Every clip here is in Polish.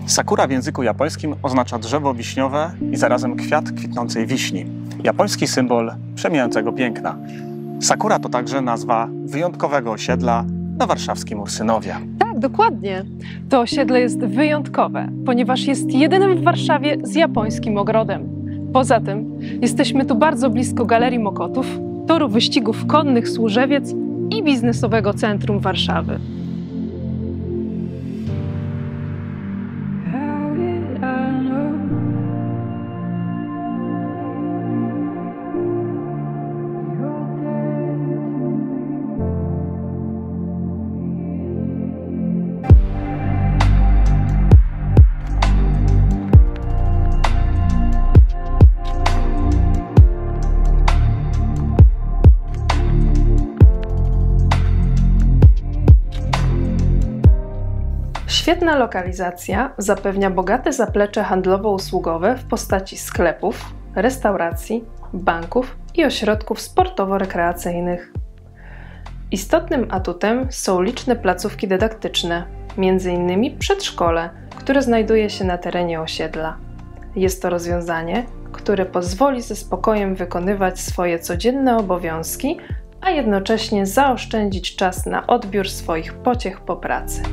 Sakura w języku japońskim oznacza drzewo wiśniowe i zarazem kwiat kwitnącej wiśni. Japoński symbol przemijającego piękna. Sakura to także nazwa wyjątkowego osiedla na warszawskim Ursynowie. Tak, dokładnie. To osiedle jest wyjątkowe, ponieważ jest jedynym w Warszawie z japońskim ogrodem. Poza tym jesteśmy tu bardzo blisko Galerii Mokotów, toru wyścigów konnych Służewiec i biznesowego centrum Warszawy. Świetna lokalizacja zapewnia bogate zaplecze handlowo-usługowe w postaci sklepów, restauracji, banków i ośrodków sportowo-rekreacyjnych. Istotnym atutem są liczne placówki dydaktyczne, m.in. przedszkole, które znajduje się na terenie osiedla. Jest to rozwiązanie, które pozwoli ze spokojem wykonywać swoje codzienne obowiązki, a jednocześnie zaoszczędzić czas na odbiór swoich pociech po pracy.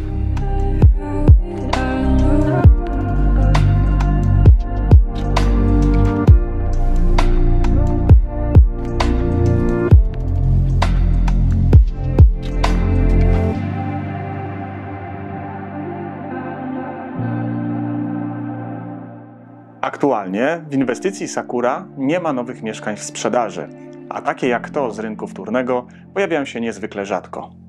Aktualnie w inwestycji Sakura nie ma nowych mieszkań w sprzedaży, a takie jak to z rynku wtórnego pojawiają się niezwykle rzadko.